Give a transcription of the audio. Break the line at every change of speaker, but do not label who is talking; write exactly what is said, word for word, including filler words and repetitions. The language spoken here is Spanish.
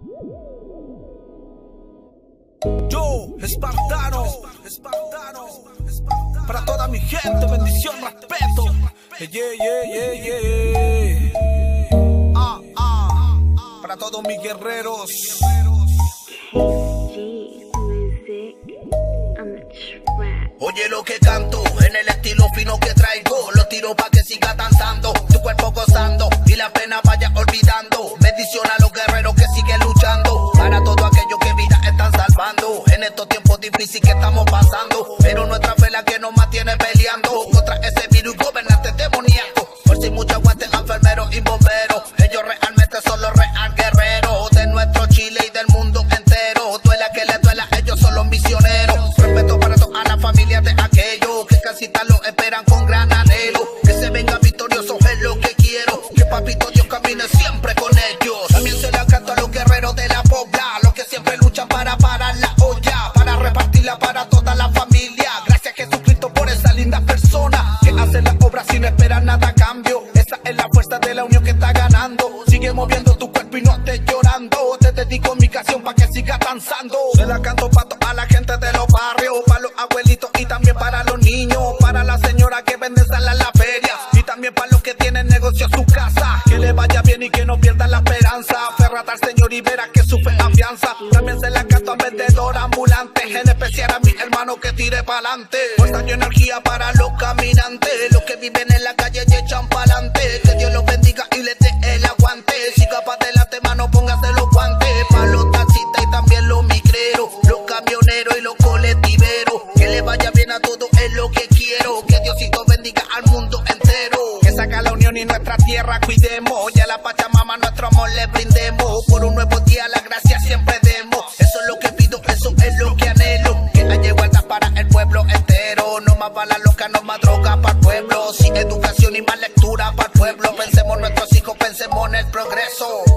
Yo, espartano, espartano, para toda mi gente, bendición, respeto. Yeah, yeah, yeah, yeah. Ah, ah, para todos mis guerreros.
Oye lo que canto, en el estilo fino que traigo, lo tiro pa' que siga danzando, tu cuerpo gozando y la pena vaya olvidando. Bendición a los guerreros que siguen luchando, para todo aquello que vida están salvando, en estos tiempos difíciles que estamos pasando. Pero nuestra fe la que nos mantiene peleando contra ese virus gobernante demoníaco. Por si mucho aguante enfermeros y bomberos, ellos realmente son los real guerreros de nuestro Chile y del mundo entero. Duela que le duela, ellos son los misioneros. Respeto para toda la familia de aquellos que casita lo esperan con gran anhelo. Que se venga victorioso es lo que quiero, que papito Dios camine siempre con ellos. También se la canto a los guerreros de la pobla, los que siempre luchan para parar la olla, para repartirla para toda la familia. Gracias Jesucristo por esa linda persona que hace la obra sin esperar nada a cambio. Esa es la fuerza de la unión que está ganando. Sigue moviendo tu cuerpo y no estés llorando. Te dedico mi canción para que siga danzando. Se la canto para toda la gente de los barrios, para los abuelitos y también para los niños, para la señora que vende sal en la feria y también para los que tienen negocio en su casa. Que le vaya bien y que no pierdan la esperanza. Ferrata al Señor y verás que su fe afianza. También se la canto a vendedor ambulante, en especial a mi hermano que tire pa'lante. Fuerza y energía para los caminantes, los que viven en la calle y echan pa'lante. Que Dios los bendiga y les dé el aguante. Siga pa' adelante, mano, póngase los guantes. Pa' los taxistas y también los micreros, los camioneros y los colectiveros. Que le vaya bien a todos es lo que quiero. Que Diosito bendiga al mundo entero. Que saca la unión y nuestra tierra cuidemos. Y a la Pachamama nuestro amor le brindemos. Por un nuevo día la gracia siempre demos. Eso es lo que pido, eso es lo que anhelo. Que haya igualdad para el pueblo entero. No más bala loca, no más droga para el pueblo. Sin educación y más lectura para el pueblo. Pensemos en nuestros hijos, pensemos en el progreso.